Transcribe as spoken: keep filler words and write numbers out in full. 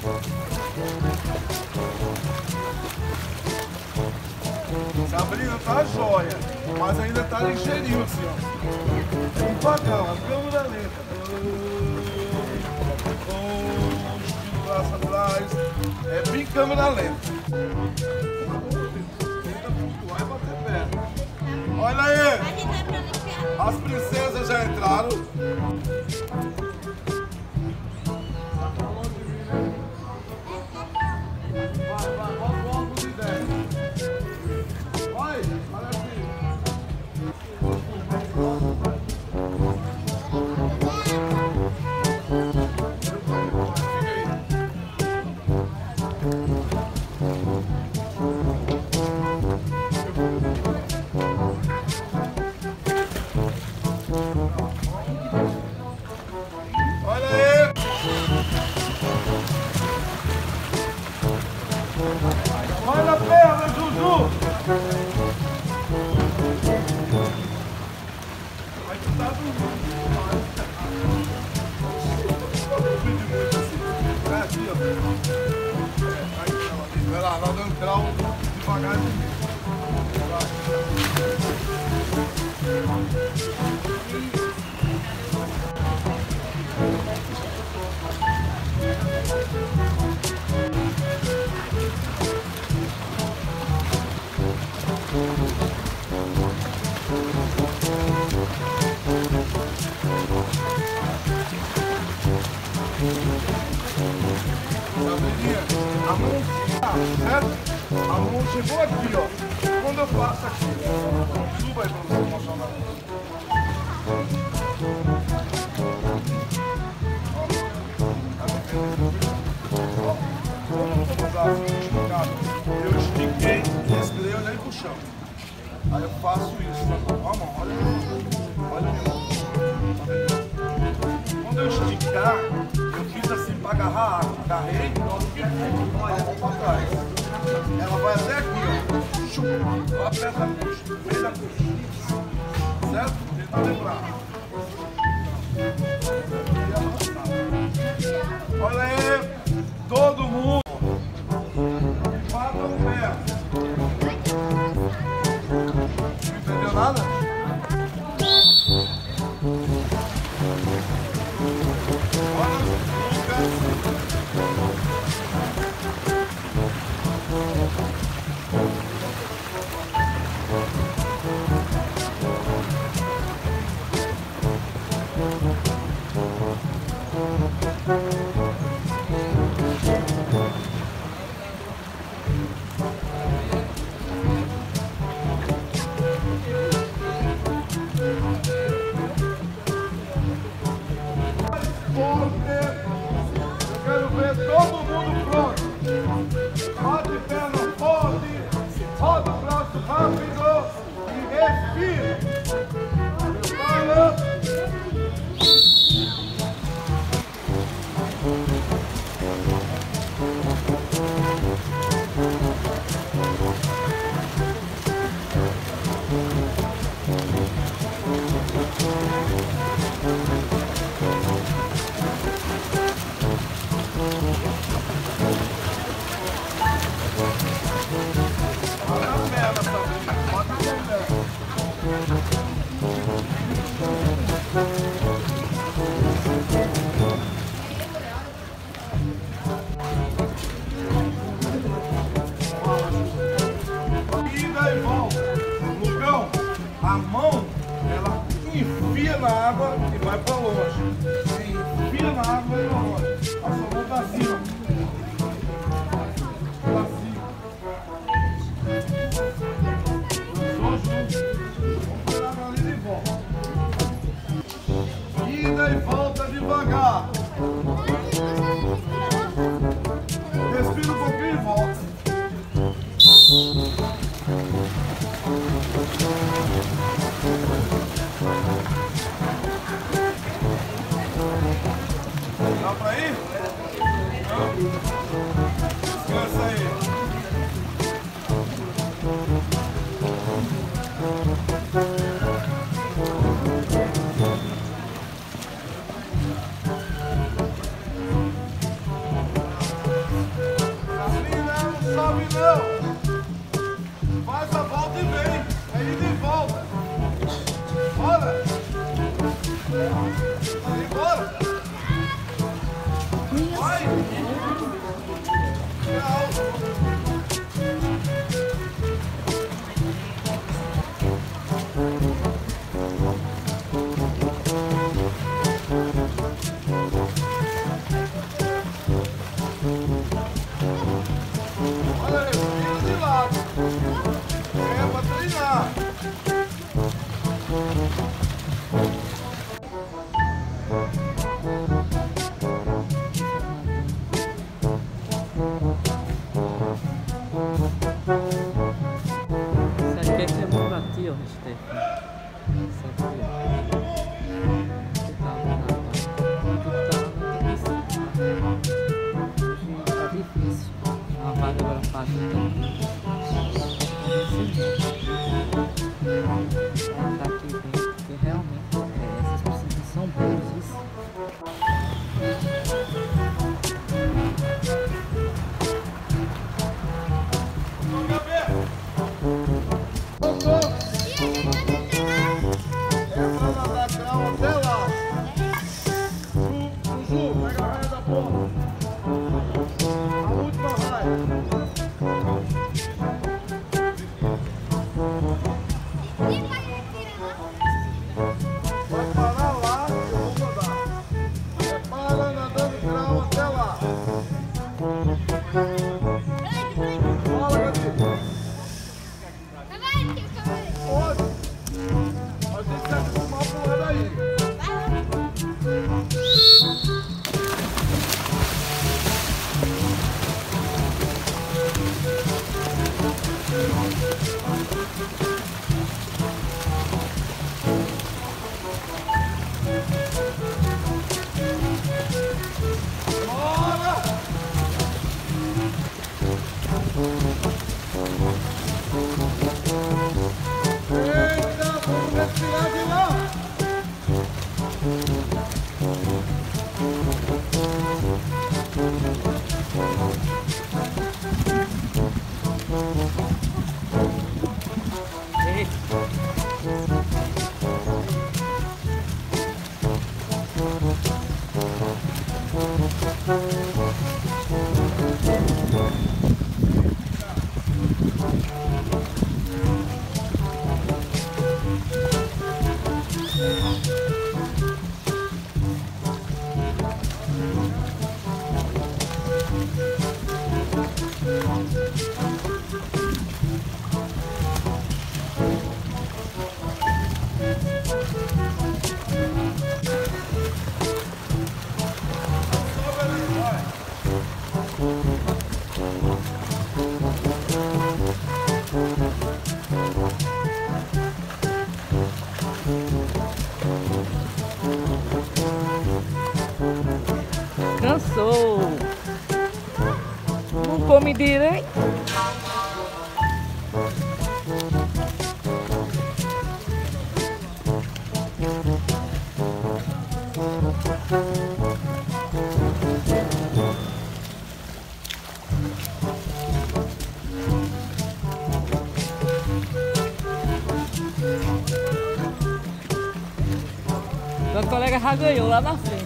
Essa brisa tá jóia, mas ainda tá ligeirinho assim, ó. É devagar, a câmera lenta. Estilo braço atrás. É bem câmera lenta. Tenta flutuar e bater perto. Olha aí! As princesas já entraram. Olha a perna, Juju! Vai que tá dormindo. É aqui, ó. Vai lá, nós dando grau devagarzinho. A mão, certo? A mão chegou aqui, ó. Quando eu passo aqui, suba aí pra você mostrar na mão. Eu estiquei esse daí, eu olhei pro chão. Aí eu faço isso. Ó a mão, olha. Olha a minha mão. Quando eu esticar, eu fiz assim pra agarrar a água. Agarrei, olha a mão pra trás. Ela vai até aqui, ó. Chupa, ela aperta a coxa, vem da coxa. Certo? Tenta lembrar. Olha aí, todo mundo. Bata o pé. Não entendeu nada? Eu quero ver todo mundo pronto. Bate perna forte, roda o braço rápido e respira. Fala. A mão, ela enfia na água e vai para longe. Enfia na água e vai para longe. A sua mão para cima. Para cima. Lançou junto. Vamos pegar a galinha e volta. Ida e volta devagar. Respira um pouquinho e volta. Dá pra ir? Não. Descansa aí. Embora. Vai. Olha aí, vira de lado. É pra treinar. Você quer que eu move pra ti, ó, Stefan? Isso aqui, ó. Tu tá lá na tu tá lá na difícil. Hoje tá difícil. A vaga agora pra tu também. Ela tá aqui dentro, porque realmente é, essas piscinas são boas, isso. Cansou. Não come direito. Meu colega já ganhou lá na frente.